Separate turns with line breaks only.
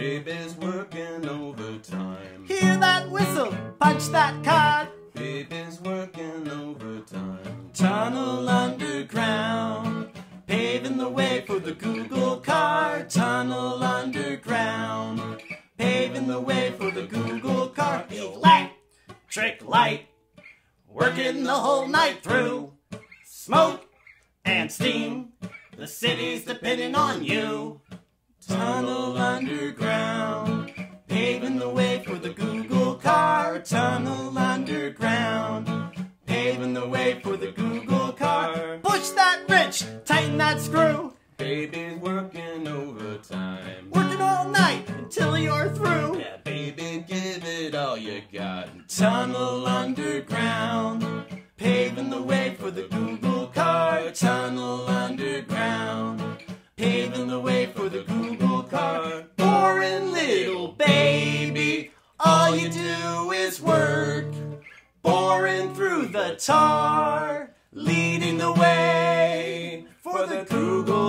Baby's working overtime.
Hear that whistle, punch that card.
Baby's working overtime.
Tunnel underground, paving the way for the Google car. Tunnel underground, paving the way for the Google car. Electric light, working the whole night through. Smoke and steam, the city's depending on you. Tunnel underground, paving the way for the Google car. Tunnel underground, paving the way for the Google car. Push that wrench, tighten that screw.
Baby's working overtime.
Working all night until you're through.
Yeah, baby, give it all you got.
Tunnel underground, paving the way for the Google car. Tunnel underground, paving the way for the Google car. Boring little baby, all you do is work. Boring through the tar, leading the way for the Google